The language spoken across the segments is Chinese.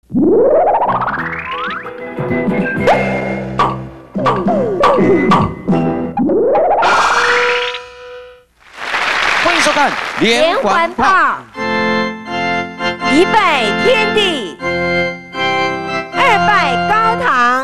欢迎收看连环炮 ，1拜天地，2拜高堂，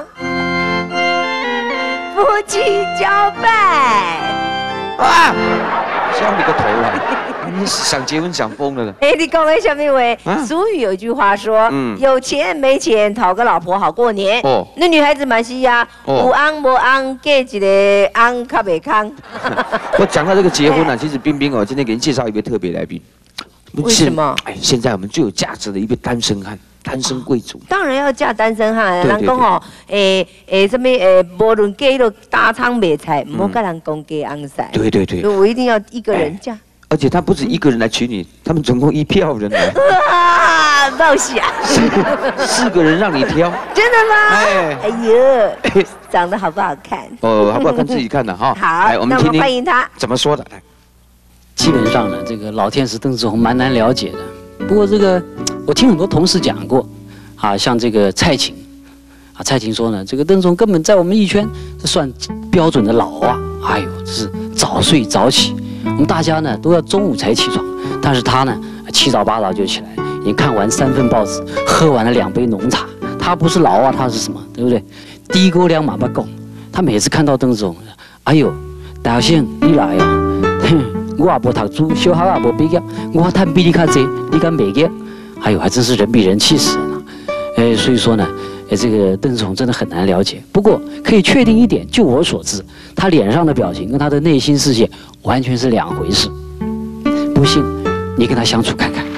夫妻交拜。 啊！笑你个头啊！你想结婚想疯了了。 哎，你讲的什么话？俗语有一句话说，有钱没钱讨个老婆好过年。哦，那女孩子嘛是呀，有翁无翁，嫁一个翁较袂康。 我讲到这个结婚啊，其实冰冰哦，今天给您介绍一位特别来宾。 为什么？ 哎，现在我们最有价值的一位单身汉。 单身贵族当然要嫁单身汉，人讲哦，什么无论嫁到大仓卖菜，唔好跟人讲嫁翁婿。对对对，我一定要一个人嫁。 而且他不止一个人来娶你，他们总共1票人来。 哇，冒险 ！4个人让你挑。 真的吗？哎呦，长得好不好看？ 哦，好不好看自己看的哈。 好，来我们听听欢迎他怎么说的。来， 基本上呢，这个老天使邓志宏蛮难了解的。不过这个。 我听很多同事讲过，啊，像这个蔡琴，啊，蔡琴说呢，这个邓志宏根本在我们艺圈这算标准的老啊，哎呦，这是早睡早起，我们大家呢都要中午才起床，但是他呢7早8早就起来，已经看完3份报纸，喝完了2杯浓茶，他不是老啊，他是什么，对不对？低沟两马不够，他每次看到邓志宏，哎呦，大学生你来啊，我也无读书，小学也无毕业，我赚比你较多，你敢袂业？ 还有，还真是人比人气死人了，所以说呢，这个邓志宏真的很难了解。不过可以确定一点，就我所知，他脸上的表情跟他的内心世界完全是2回事。不信，你跟他相处看看。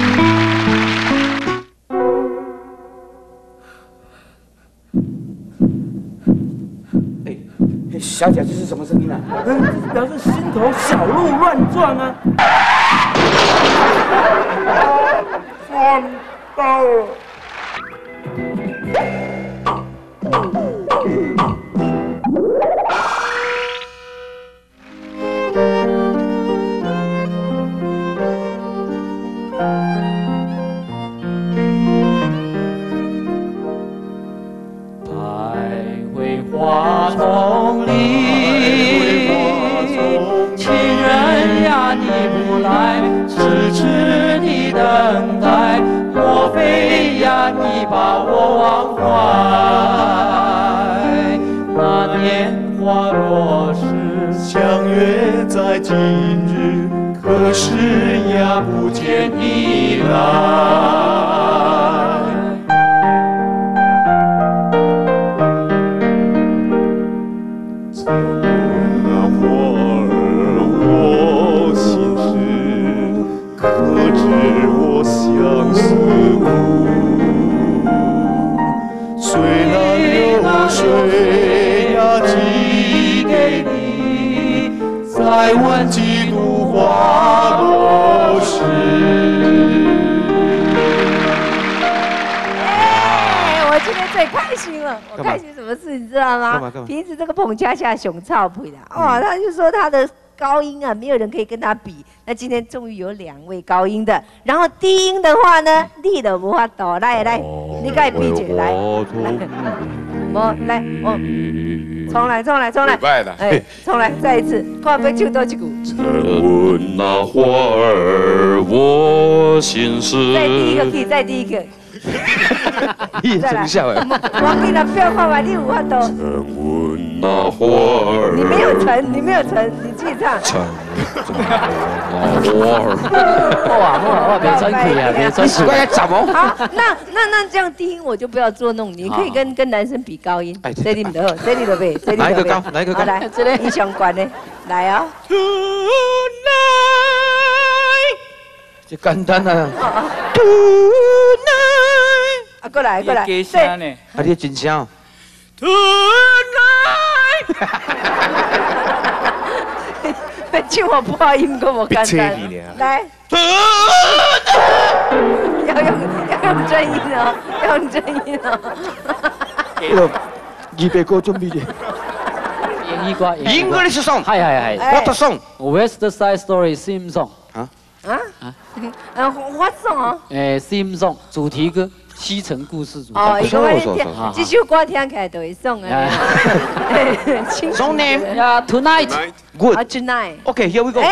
小姐，这是什么声音啊？ 表示心头小鹿乱撞啊！ 撞到了！ 徘徊花丛里，情人呀，你不来，痴痴地等待。 莫非呀，你把我忘怀？那年华若是相约在今日，可是呀，不见你来。见那花儿我心事，可知我相思。 随那流水呀，寄给你，再问几度花落时。 哎，我今天最开心了！我开心什么事你知道吗？平时这个彭恰恰熊操皮的哦，他就说他的高音啊，没有人可以跟他比。那今天终于有2位高音的，然后低音的话呢，你都无法度。来，你该比起来，来，重来，哎，重来，再一次，看要唱多一句。 曾问那花儿我心事。 再第一个 key， 再第一个。 再来， 王丽的不要看完，你有法度。 曾问那花儿。 你没有成，你自己唱。 哇，别装可啊，别装奇怪在怎么？ 好，那这样低音我就不要捉弄你，可以跟男生比高音。这里的， 哪一个高？哪一个高？ 来，这里相关的，来啊。 这简单啊。 啊，过来， 低声呢？ 啊，你真声。 唱我不好音歌，我简单。来，要用真音哦，要用真音哦。 200個準備嘅。English song， 係。 What song？ West Side Story theme song。 啊？What song 啊？ theme song 主題歌。 西城故事组。 哦，伊讲我听， 好这首歌听起来就会爽啊。 Song name Tonight. Good. Tonight. Okay, here we go.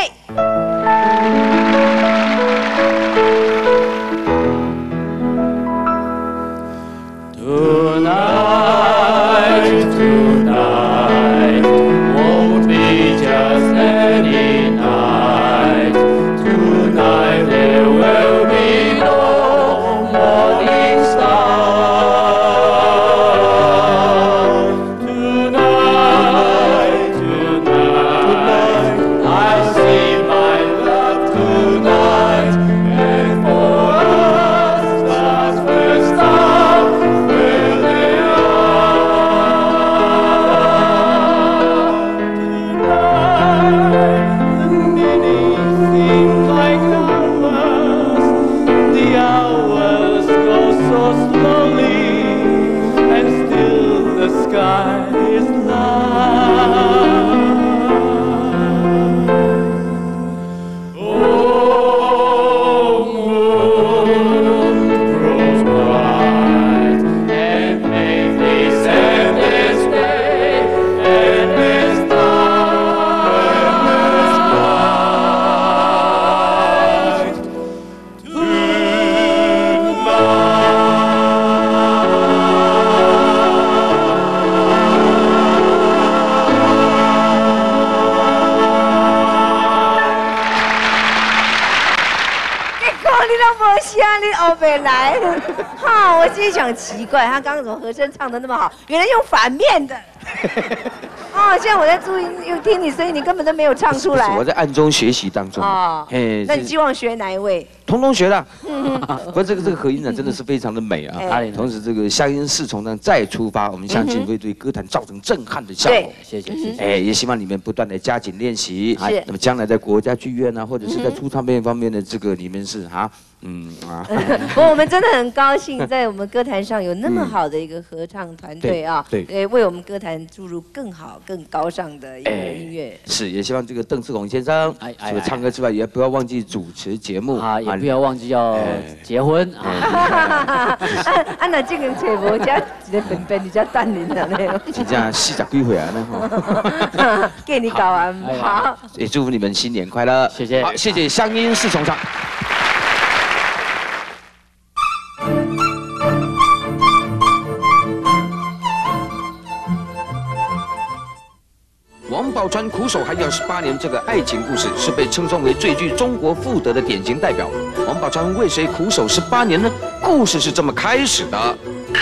Tonight won't be just any night. Tonight there will be no morning star. Tonight, I see my love tonight, and for us stars will stop where they are. Tonight, the minutes seem like hours, the hours go so slowly, and still the sky is night. Oh, moon grows bright and make this endless day, endless night. 你都无声，你后袂来。哈，我心里想奇怪，他刚刚怎么和声唱得那么好？原来用反面的。哦，现在我在注意又听你声音，你根本都没有唱出来。 我在暗中学习当中。 哦，那你希望学哪一位？ 通通学了。不过这个合音呢，真的是非常的美啊。同时，这个乡音四重呢再出发，我们相信会对歌坛造成震撼的效果。 谢谢谢谢。 也希望你们不断的加紧练习。 是。 那么将来在国家剧院啊，或者是在出唱片方面的这个，你们是不过我们真的很高兴，在我们歌坛上有那么好的一个合唱团队啊， 对， 为我们歌坛注入更好、更高尚的一个音乐。 是，也希望这个邓志宏先生，除了唱歌之外，也不要忘记主持节目啊，也不要忘记要结婚啊。 那这个找无家一个便便，你家等你了呢。 真正40几岁啊，那哈。给你搞完好， 也祝福你们新年快乐。 谢谢。 好，谢谢乡音四重唱。王宝钏苦守寒窑18年这个爱情故事，是被称颂为最具中国妇德的典型代表。王宝钏为谁苦守18年呢？故事是这么开始的。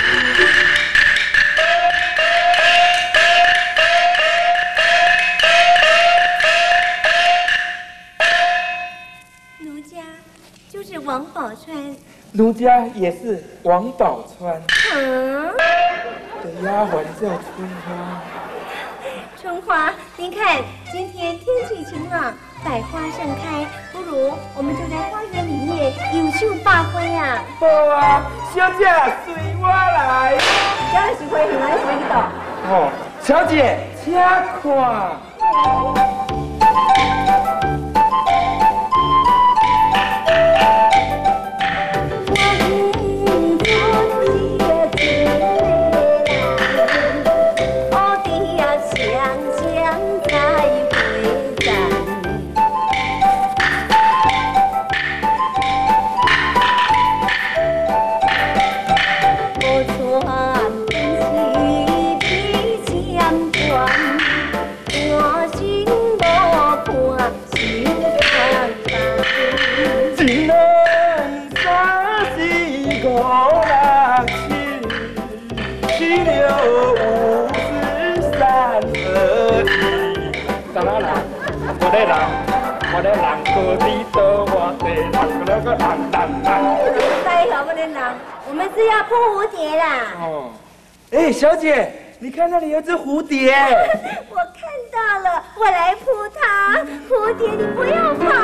奴家就是王宝钏。 奴家也是王宝钏。的丫鬟叫春花。 春花，您看今天天气晴朗，百花盛开，不如我们就在花园里面有秀发挥啊！ 好啊，小姐随我来。 这是花园来随到。 哦，小姐，请看。我的人哥你多我的人那个人。 在好我的人，我们是要扑蝴蝶啦。 哦，哎，小姐，你看那里有只蝴蝶。 我看到了，我来扑它。蝴蝶，你不要跑。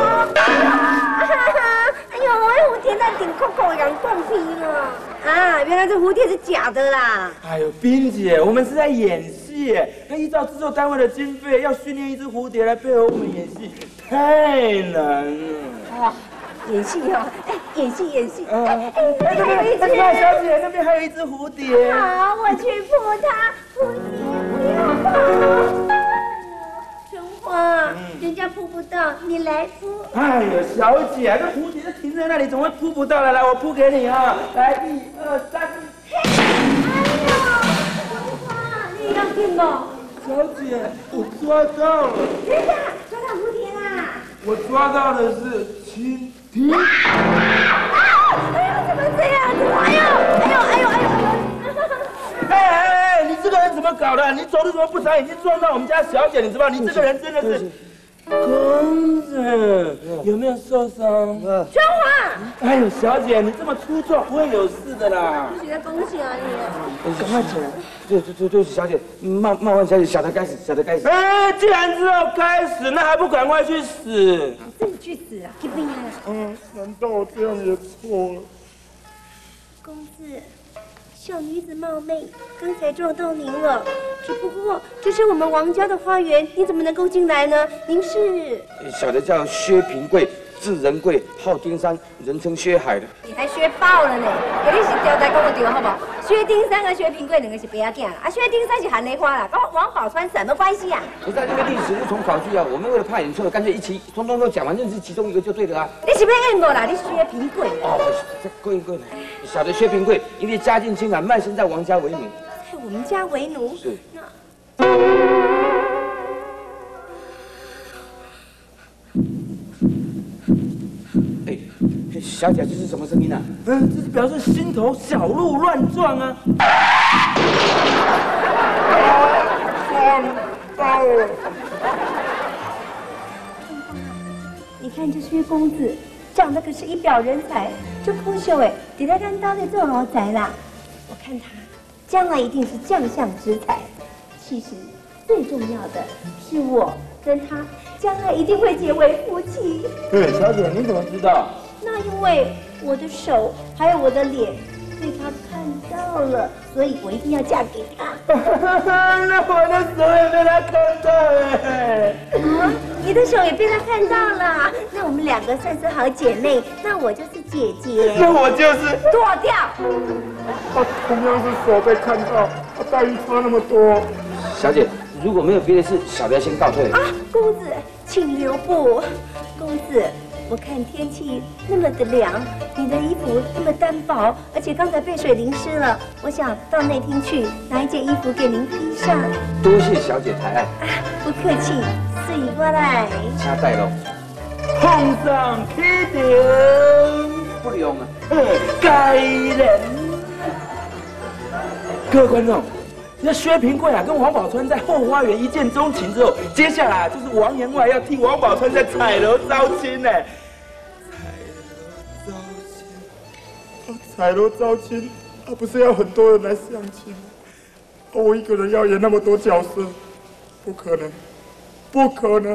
哎呦，我的蝴蝶那顶扣扣羊断皮了。啊，原来这蝴蝶是假的啦。 哎呦，冰姐，我们是在演戏，那依照制作单位的经费，要训练一只蝴蝶来配合我们演戏，太难了。 哇， 演戏哦，哎，演戏。 那边小姐，那边还有一只蝴蝶。 好，我去扑它。蝴蝶不要跑。春花，人家扑不到，你来扑。 哎呦，小姐，那蝴蝶停在那里，怎么会扑不到了？来，我扑给你啊！来，1、2、3。 哎呦，春花，你要听不？ 小姐，我抓到了。 真的，抓到蝴蝶啦！ 我抓到的是蜻蜓。 哎呦，怎么这样子？哎呦！ 哎，你这个人怎么搞的？你走路怎么不长眼睛撞到我们家小姐？你知道，你这个人真的是。公子，有没有受伤？ 春花， 哎呦，小姐，你这么粗壮，不会有事的啦。 恭喜啊你！ 赶快起来！对，小姐，慢慢，小姐，小的该死。哎，既然知道该死，那还不赶快去死？ 自己去死啊！去不要！ 难道我这样也错了？ 公子，小女子冒昧，刚才撞到您了。只不过这是我们王家的花园，你怎么能够进来呢？您是？ 小的叫薛平贵，字仁贵，号丁山，人称薛海的。 你还薛爆了呢？你是交代跟我对好不好？薛丁山和薛平贵两个是别仔啦，薛丁山是韩雷花啦，跟王宝钏什么关系啊？ 不是那个历史无从考据啊，我们为了怕演错了，干脆一起通通都讲完，认识其中一个就对了啊。 你是要演我啦？你薛平贵。 哦，贵，小的薛平贵，因为家境清寒，卖身在王家为奴。 在我们家为奴。 是。哎，小姐，这是什么声音啊？ 这是表示心头小鹿乱撞啊！撞到了！ 你看这薛公子，长得可是一表人才，这不秀哎，得来干刀的做豪宅啦。我看他将来一定是将相之才。其实最重要的是我跟他将来一定会结为夫妻。 对，小姐，你怎么知道？ 那因为我的手还有我的脸被他看到了，所以我一定要嫁给他。 那我的手也被他看到哎！ 啊，你的手也被他看到了，那我们两个算是好姐妹，那我就是姐姐， 那我就是剁掉。 他同样是手被看到，他待遇差那么多。 小姐，如果没有别的事，小的要先告退了。 啊，公子，请留步。公子，我看天气那么的凉，你的衣服那么单薄，而且刚才被水淋湿了，我想到内厅去拿一件衣服给您披上。 多谢小姐抬爱。 啊，不客气，随过来。 掐带喽。 碰上批评， 不用啊。 该人。各位观众。那薛平贵啊，跟王宝钏在后花园一见钟情之后，接下来就是王员外要替王宝钏在彩楼招亲呢。彩楼招亲，他不是要很多人来相亲？我一个人要演那么多角色，不可能，不！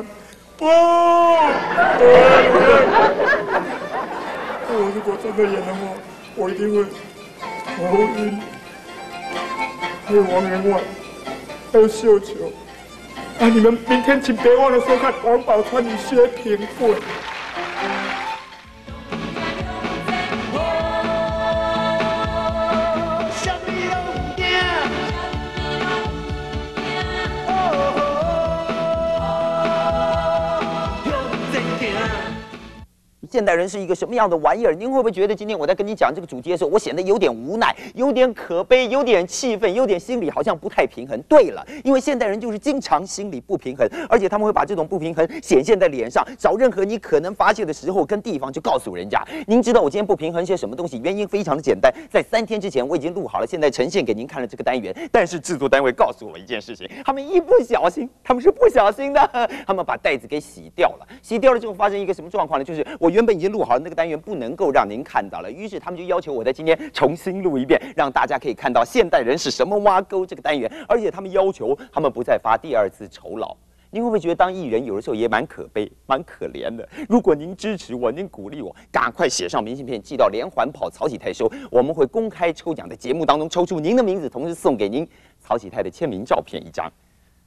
我如果真的演的话，我一定会头晕。还有王员外，还有绣球，你们明天请别忘了收看王宝钏与薛平贵。 现代人是一个什么样的玩意儿？您会不会觉得今天我在跟你讲这个主题的时候，我显得有点无奈，有点可悲，有点气愤，有点心里好像不太平衡？对了，因为现代人就是经常心里不平衡，而且他们会把这种不平衡显现在脸上，找任何你可能发泄的时候跟地方就告诉人家。您知道我今天不平衡些什么东西？原因非常的简单，在3天之前我已经录好了，现在呈现给您看了这个单元，但是制作单位告诉我一件事情，他们一不小心，他们是不小心的，他们把袋子给洗掉了。洗掉了之后发生一个什么状况呢？就是我原本已经录好了那个单元不能够让您看到了，于是他们就要求我在今天重新录一遍，让大家可以看到现代人是什么挖沟这个单元，而且他们要求他们不再发第2次酬劳。您会不会觉得当艺人有的时候也蛮可悲、蛮可怜的？如果您支持我，您鼓励我，赶快写上明信片寄到连环炮曹启泰收，我们会公开抽奖，在节目当中抽出您的名字，同时送给您曹启泰的签名照片1张。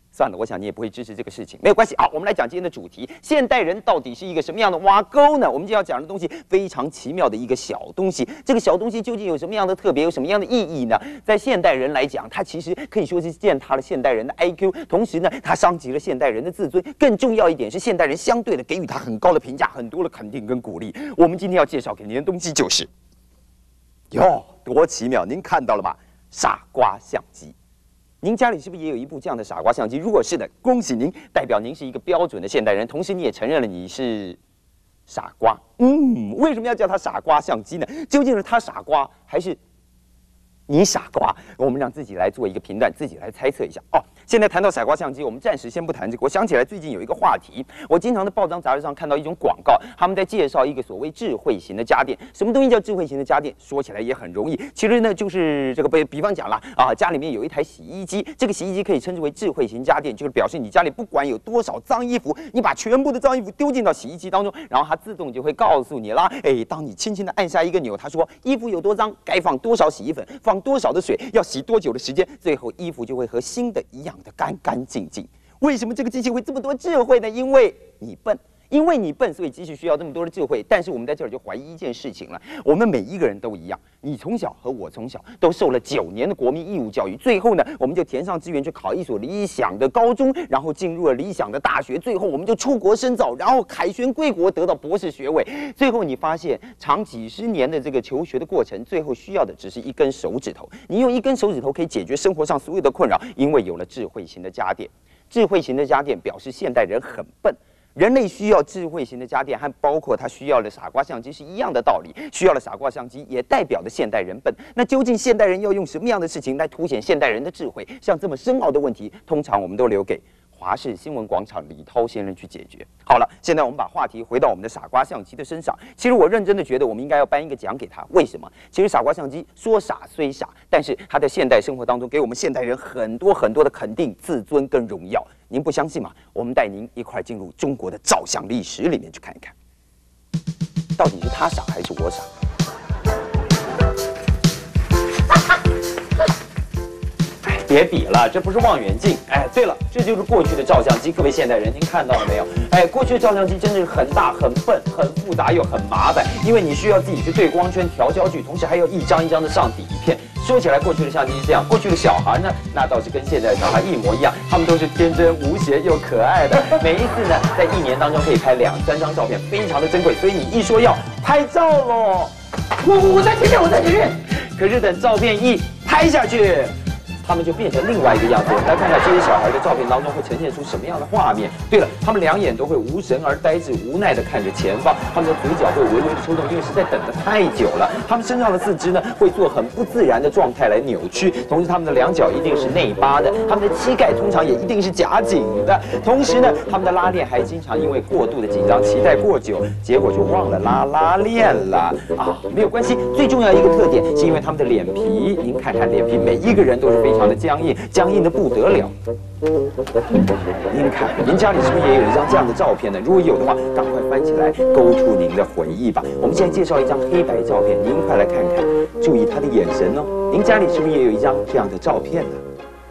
算了，我想你也不会支持这个事情，没有关系。好，我们来讲今天的主题：现代人到底是一个什么样的挖沟呢？我们今天要讲的东西非常奇妙的一个小东西，这个小东西究竟有什么样的特别，有什么样的意义呢？在现代人来讲，它其实可以说是践踏了现代人的 IQ， 同时呢，它伤及了现代人的自尊。更重要一点是，现代人相对的给予他很高的评价，很多的肯定跟鼓励。我们今天要介绍给您的东西就是，哟，多奇妙！您看到了吧？傻瓜相机。您家里是不是也有一部这样的傻瓜相机？如果是的，恭喜您，代表您是一个标准的现代人，同时你也承认了你是傻瓜。为什么要叫它傻瓜相机呢？究竟是他傻瓜，还是你傻瓜？我们让自己来做一个评断，自己来猜测一下。现在谈到傻瓜相机，我们暂时先不谈这个。我想起来最近有一个话题，我经常在报章杂志上看到一种广告，他们在介绍一个所谓智慧型的家电。什么东西叫智慧型的家电？说起来也很容易，其实呢就是这个比方讲啦，家里面有一台洗衣机，这个洗衣机可以称之为智慧型家电，就是表示你家里不管有多少脏衣服，你把全部的脏衣服丢进到洗衣机当中，然后它自动就会告诉你啦。当你轻轻的按下一个钮，它说衣服有多脏，该放多少洗衣粉，放多少的水，要洗多久的时间，最后衣服就会和新的一样的干干净净。为什么这个机器会这么多智慧呢？因为你笨。因为你笨，所以机器需要这么多的智慧。但是我们在这儿就怀疑一件事情了：我们每一个人都一样，你从小和我从小都受了9年的国民义务教育，最后呢，我们就填上志愿去考一所理想的高中，然后进入了理想的大学，最后我们就出国深造，然后凯旋归国，得到博士学位。最后你发现，长几十年的这个求学的过程，最后需要的只是一根手指头。你用一根手指头可以解决生活上所有的困扰，因为有了智慧型的家电。智慧型的家电表示现代人很笨。人类需要智慧型的家电，和包括他需要的傻瓜相机是一样的道理。需要的傻瓜相机也代表着现代人笨。那究竟现代人要用什么样的事情来凸显现代人的智慧？像这么深奥的问题，通常我们都留给华视新闻广场李涛先生去解决。好了，现在我们把话题回到我们的傻瓜相机的身上。其实我认真的觉得，我们应该要颁一个奖给他。为什么？其实傻瓜相机说傻虽傻，但是它在现代生活当中给我们现代人很多很多的肯定、自尊跟荣耀。您不相信吗？我们带您一块进入中国的照相历史里面去看一看，到底是他傻还是我傻？别比了，这不是望远镜。对了，这就是过去的照相机。各位现代人，您看到了没有？过去的照相机真的是很大、很笨、很复杂又很麻烦，因为你需要自己去对光圈、调焦距，同时还要一张一张的上底片。说起来，过去的相机是这样，过去的小孩呢，那倒是跟现在的小孩一模一样，他们都是天真无邪又可爱的。每一次呢，在1年当中可以拍2、3张照片，非常的珍贵。所以你一说要拍照喽，我在前面，我在前面。可是等照片一拍下去，他们就变成另外一个样子。来看看这些小孩的照片当中会呈现出什么样的画面。对了，他们2眼都会无神而呆滞，无奈地看着前方。他们的嘴角会微微的抽动，因为实在等得太久了。他们身上的4肢呢，会做很不自然的状态来扭曲。同时，他们的2脚一定是内八的，他们的膝盖通常也一定是夹紧的。同时呢，他们的拉链还经常因为过度的紧张，期待过久，结果就忘了拉链了没有关系，最重要一个特点是因为他们的脸皮。您看看脸皮，每一个人都是非常的僵硬，僵硬的不得了。您看，您家里是不是也有一张这样的照片呢？如果有的话，赶快翻起来，勾出您的回忆吧。我们现在介绍一张黑白照片，您快来看看，注意他的眼神哦。您家里是不是也有一张这样的照片呢？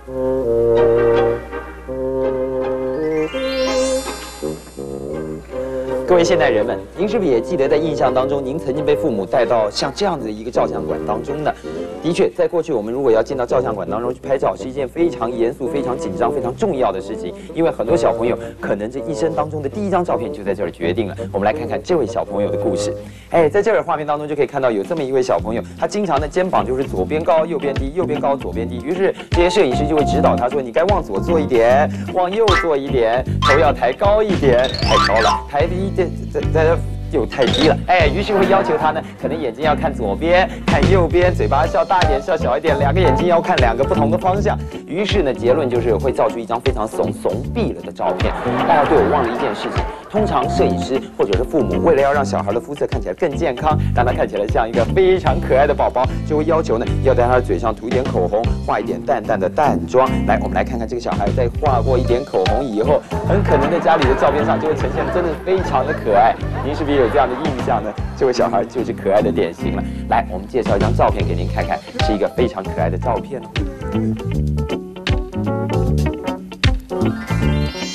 各位现代人们，您是不是也记得在印象当中，您曾经被父母带到像这样子的一个照相馆当中呢？的确，在过去我们如果要进到照相馆当中去拍照，是一件非常严肃、非常紧张、非常重要的事情，因为很多小朋友可能这一生当中的第1张照片就在这儿决定了。我们来看看这位小朋友的故事。在这儿画面当中就可以看到有这么一位小朋友，他经常的肩膀就是左边高右边低，右边高左边低，于是这些摄影师就会指导他说：“你该往左坐一点，往右坐一点，头要抬高一点，太高了，抬低这又太低了，于是会要求他呢，可能眼睛要看左边，看右边，嘴巴笑大一点，笑小一点，2个眼睛要看2个不同的方向。于是呢，结论就是会造出一张非常怂毙了的照片。大家对我忘了一件事情，通常摄影师或者是父母为了要让小孩的肤色看起来更健康，让他看起来像一个非常可爱的宝宝，就会要求呢，要在他的嘴上涂一点口红，画一点淡淡的淡妆。来，我们来看看这个小孩在画过一点口红以后，很可能在家里的照片上就会呈现的真的非常的可爱。您是不是有这样的印象呢？这位小孩就是可爱的典型了。来，我们介绍一张照片给您看看，是一个非常可爱的照片哦。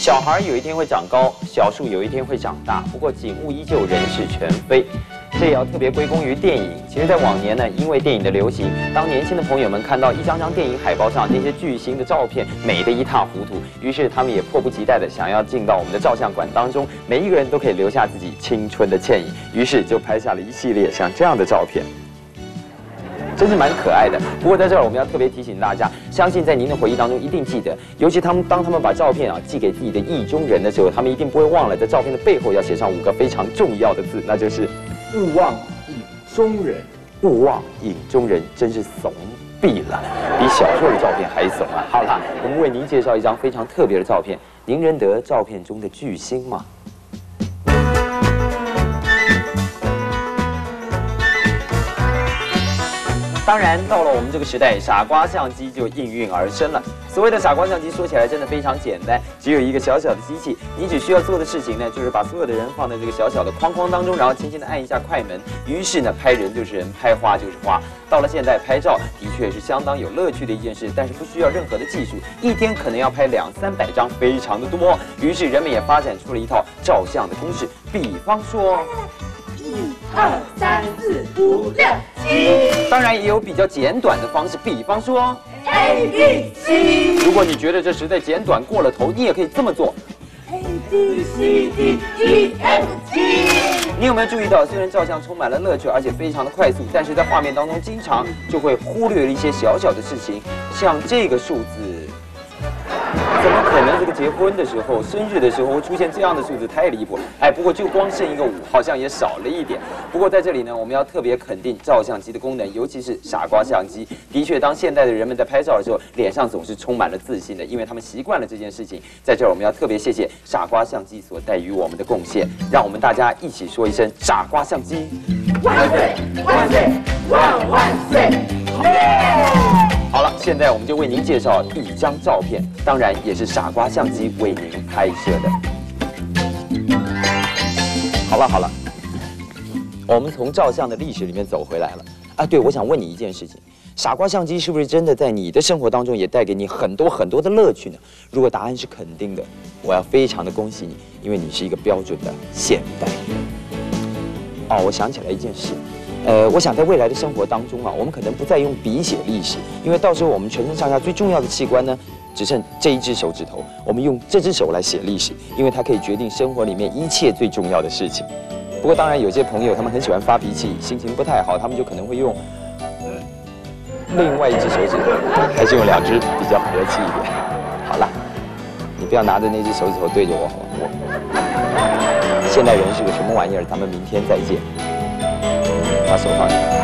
小孩有一天会长高，小树有一天会长大，不过景物依旧，人事全非。这也要特别归功于电影。其实，在往年呢，因为电影的流行，当年轻的朋友们看到一张张电影海报上那些巨星的照片，美得一塌糊涂，于是他们也迫不及待的想要进到我们的照相馆当中，每一个人都可以留下自己青春的倩影，于是就拍下了一系列像这样的照片。真是蛮可爱的。不过在这儿我们要特别提醒大家，相信在您的回忆当中一定记得，尤其当他们把照片寄给自己的意中人的时候，他们一定不会忘了在照片的背后要写上5个非常重要的字，那就是勿忘影中人。 勿忘影中人，真是怂毙了，比小时候的照片还怂啊！好了，我们为您介绍一张非常特别的照片，您认得照片中的巨星吗？当然，到了我们这个时代，傻瓜相机就应运而生了。所谓的傻瓜相机，说起来真的非常简单，只有一个小小的机器，你只需要做的事情呢，就是把所有的人放在这个小小的框框当中，然后轻轻的按一下快门，于是呢，拍人就是人，拍花就是花。到了现在，拍照的确是相当有乐趣的一件事，但是不需要任何的技术，一天可能要拍200-300张，非常的多。于是人们也发展出了一套照相的公式，比方说。1、2、3、4、5、6、7。当然也有比较简短的方式，比方说 ABC。如果你觉得这实在简短过了头，你也可以这么做 ABCDEFG。你有没有注意到，虽然照相充满了乐趣，而且非常的快速，但是在画面当中经常就会忽略了一些小小的事情，像这个数字。怎么可能这个结婚的时候、生日的时候会出现这样的数字？太离谱了！哎，不过就光剩一个5，好像也少了一点。不过在这里呢，我们要特别肯定照相机的功能，尤其是傻瓜相机。的确，当现代的人们在拍照的时候，脸上总是充满了自信的，因为他们习惯了这件事情。在这儿，我们要特别谢谢傻瓜相机所带予我们的贡献，让我们大家一起说一声傻瓜相机万岁！万岁！万万岁！好了，现在我们就为您介绍一张照片，当然也是傻瓜相机为您拍摄的。好了，我们从照相的历史里面走回来了啊。对，我想问你一件事情，傻瓜相机是不是真的在你的生活当中也带给你很多很多的乐趣呢？如果答案是肯定的，我要非常的恭喜你，因为你是一个标准的现代人。哦，我想起来一件事。我想在未来的生活当中啊，我们可能不再用笔写历史，因为到时候我们全身上下最重要的器官呢，只剩这一只手指头，我们用这只手来写历史，因为它可以决定生活里面一切最重要的事情。不过当然，有些朋友他们很喜欢发脾气，心情不太好，他们就可能会用另外一只手指头，还是用2只比较和气一点。好了，你不要拿着那只手指头对着我，好吗？现代人是个什么玩意儿？咱们明天再见。把手放下。